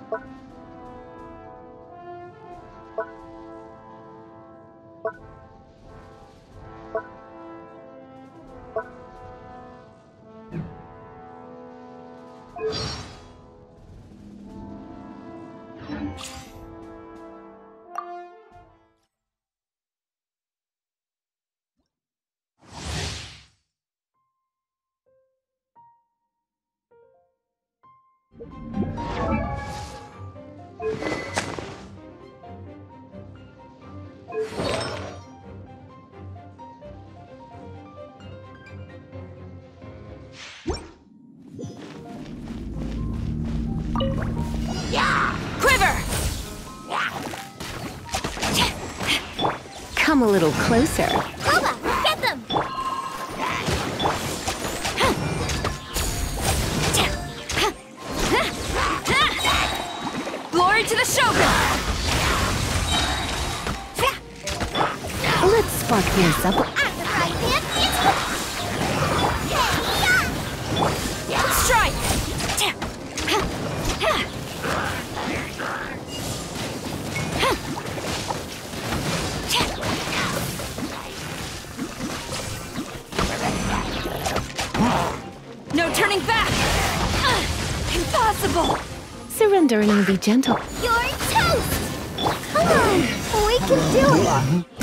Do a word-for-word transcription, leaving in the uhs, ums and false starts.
Come a little closer. Koba, get them! Glory to the Shogun! Let's spark things up. At the frying pan, it's... Strike! No turning back! Impossible! Surrender and be gentle. You're toast! Come on, we can do it!